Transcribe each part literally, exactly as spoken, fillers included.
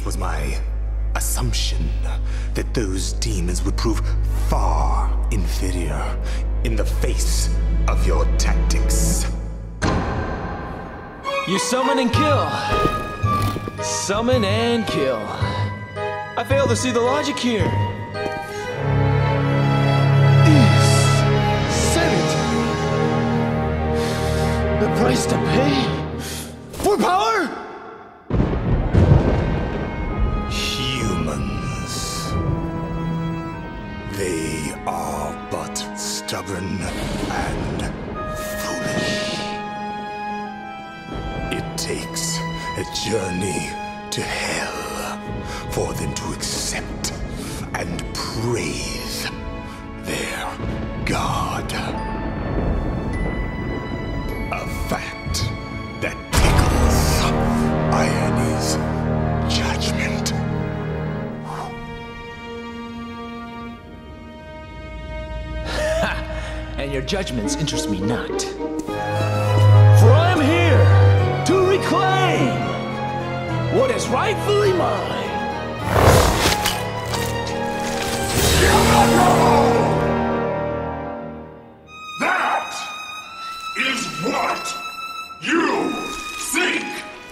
It was my assumption that those demons would prove far inferior in the face of your tactics. You summon and kill. Summon and kill. I fail to see the logic here. Said it. The price to pay for power? Humans. They are but stubborn and foolish. It takes a journey to hell for them to accept and praise their god. A fact that tickles Irony's judgment. Ha! And your judgments interest me not. For I am here to reclaim what is rightfully mine. That is what you think.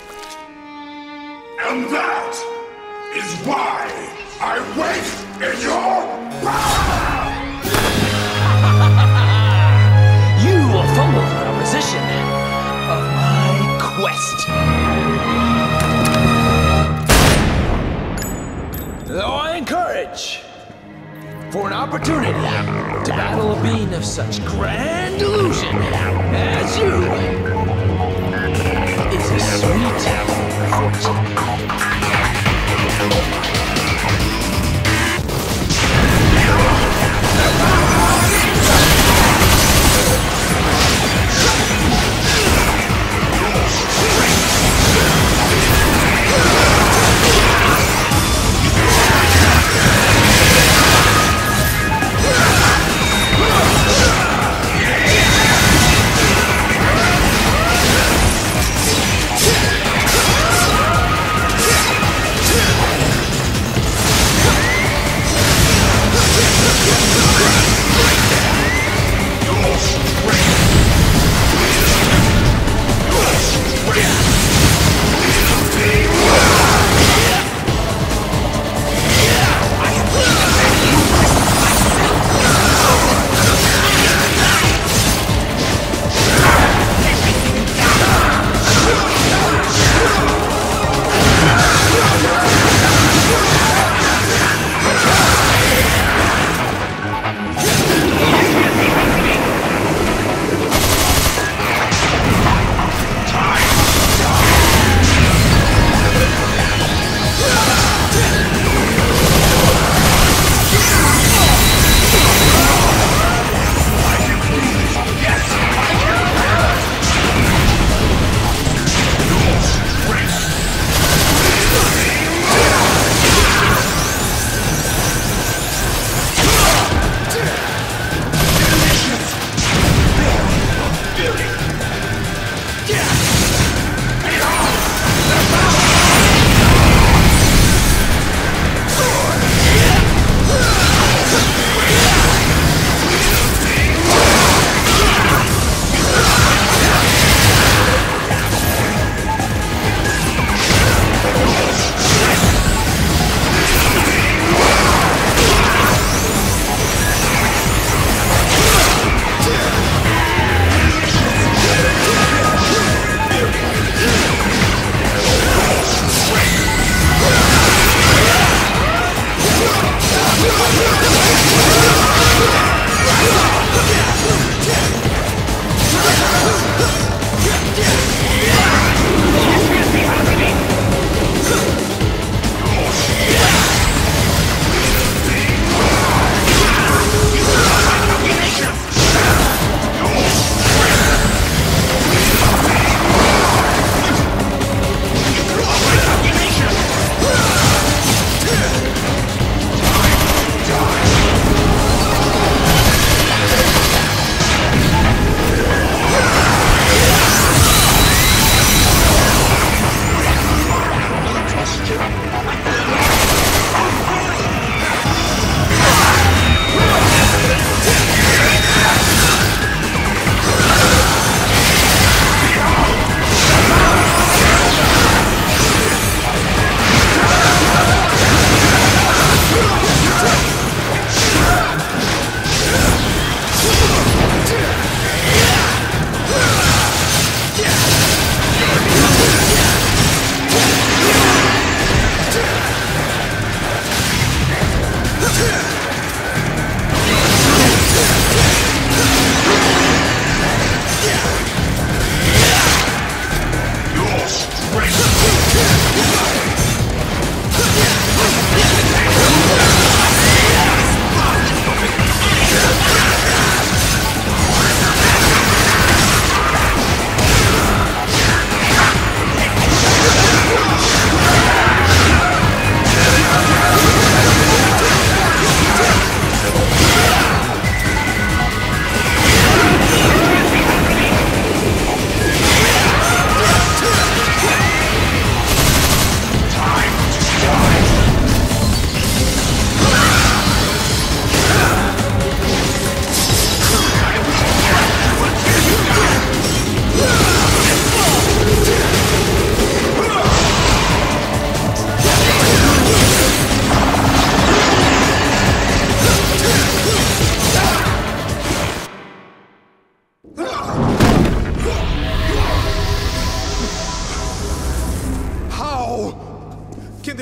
And that is why I wait in your power! You will fumble the proposition of my quest. Though I encourage for an opportunity to battle a being of such grand delusion as you is a sweet fortune.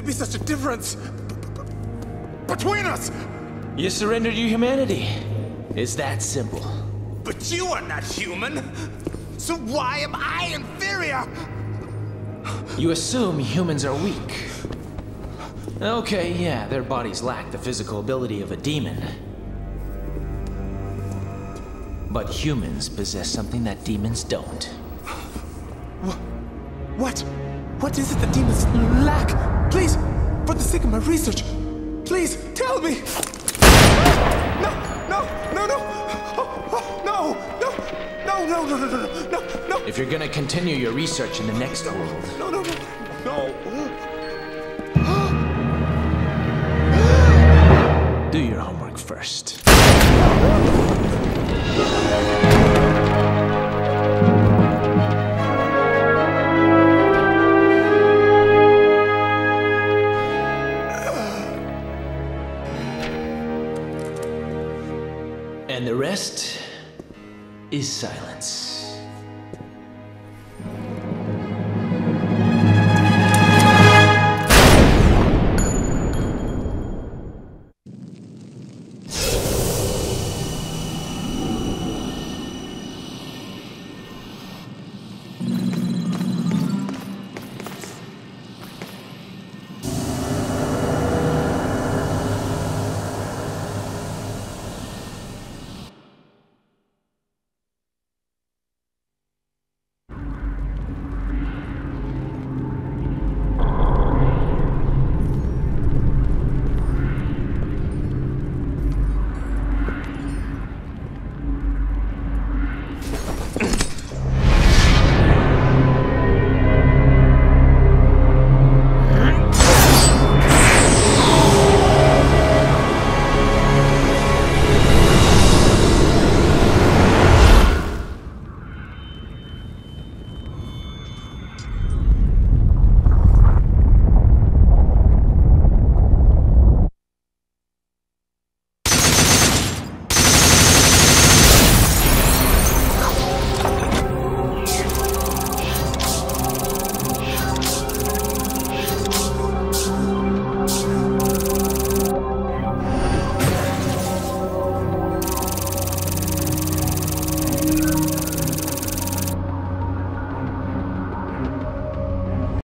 be such a difference between us? You surrendered your humanity. It's that simple. But you are not human. So why am I inferior? You assume humans are weak. Okay, yeah, their bodies lack the physical ability of a demon. But humans possess something that demons don't. What? What is it that demons lack? Please, for the sake of my research, please tell me. No, no, no, no, oh, oh, no, no, no, no, no, no, no, no, no. If you're gonna continue your research in the next world, no, no, no, no. do your homework first.